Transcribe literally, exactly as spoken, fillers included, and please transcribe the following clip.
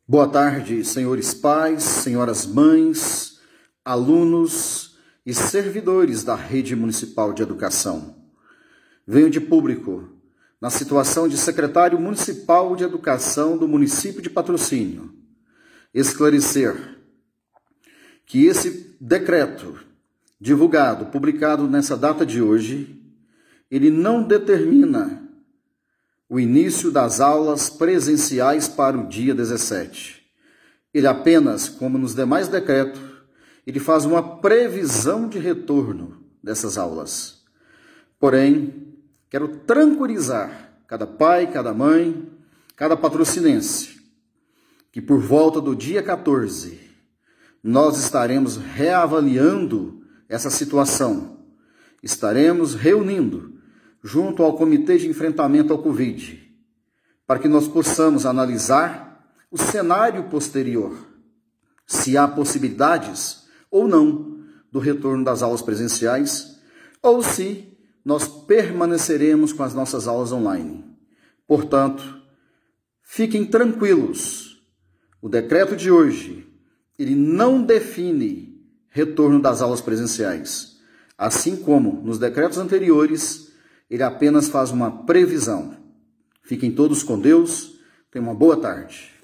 Boa tarde, senhores pais, senhoras mães, alunos e servidores da Rede Municipal de Educação. Venho de público, na situação de secretário municipal de Educação do município de Patrocínio, esclarecer que esse decreto divulgado, publicado nessa data de hoje, ele não determina o início das aulas presenciais para o dia dezessete. Ele apenas, como nos demais decretos, ele faz uma previsão de retorno dessas aulas. Porém, quero tranquilizar cada pai, cada mãe, cada patrocinense, que por volta do dia quatorze, nós estaremos reavaliando essa situação. Estaremos reunindo junto ao Comitê de Enfrentamento ao Covid, para que nós possamos analisar o cenário posterior, se há possibilidades ou não do retorno das aulas presenciais, ou se nós permaneceremos com as nossas aulas online. Portanto, fiquem tranquilos, o decreto de hoje, ele não define retorno das aulas presenciais, assim como nos decretos anteriores, ele apenas faz uma previsão. Fiquem todos com Deus. Tenham uma boa tarde.